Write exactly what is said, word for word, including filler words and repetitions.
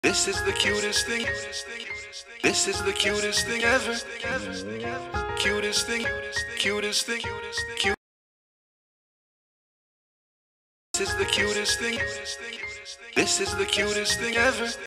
This is the cutest thing. This is the cutest thing ever. Cutest thing, cutest thing, cute. This is the cutest thing. This is the cutest thing ever.